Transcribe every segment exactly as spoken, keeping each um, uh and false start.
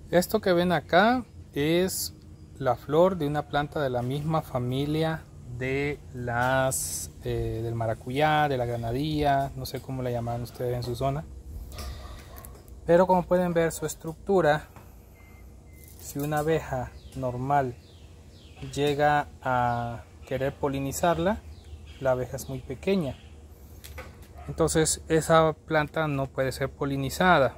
Esto que ven acá es la flor de una planta de la misma familia de las eh, del maracuyá, de la granadilla, no sé cómo la llaman ustedes en su zona. Pero como pueden ver su estructura, si una abeja normal llega a querer polinizarla, la abeja es muy pequeña. Entonces esa planta no puede ser polinizada.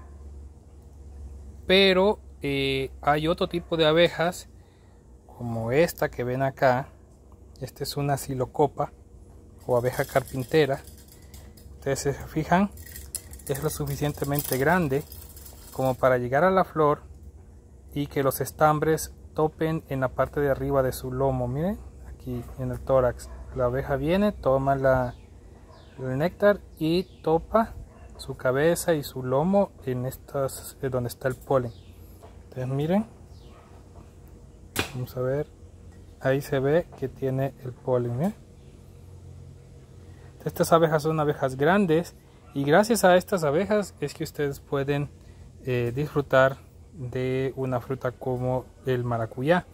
Pero eh, hay otro tipo de abejas como esta que ven acá. Esta es una silocopa o abeja carpintera. Ustedes se fijan, es lo suficientemente grande como para llegar a la flor y que los estambres topen en la parte de arriba de su lomo. Miren aquí en el tórax, la abeja viene, toma la, el néctar y topa su cabeza y su lomo en estas, eh, donde está el polen. Entonces miren, vamos a ver, ahí se ve que tiene el polen. ¿eh? Estas abejas son abejas grandes y gracias a estas abejas es que ustedes pueden eh, disfrutar de una fruta como el maracuyá,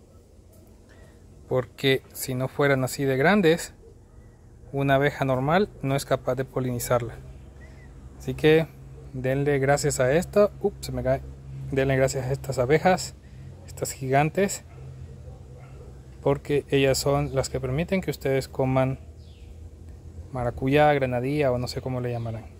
porque si no fueran así de grandes, una abeja normal no es capaz de polinizarla. Así que denle gracias a esto, ups, se me cae. Denle gracias a estas abejas, estas gigantes, porque ellas son las que permiten que ustedes coman maracuyá, granadilla o no sé cómo le llamarán.